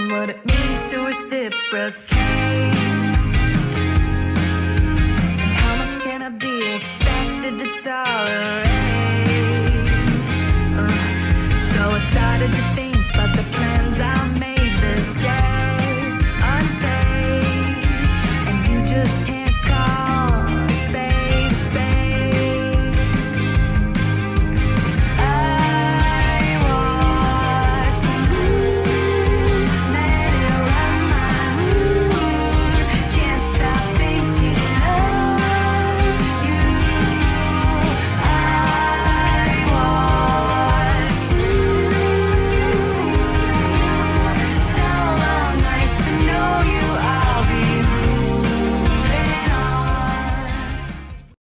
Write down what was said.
learn what it means to reciprocate. And how much can I be expected to tolerate? So I started to think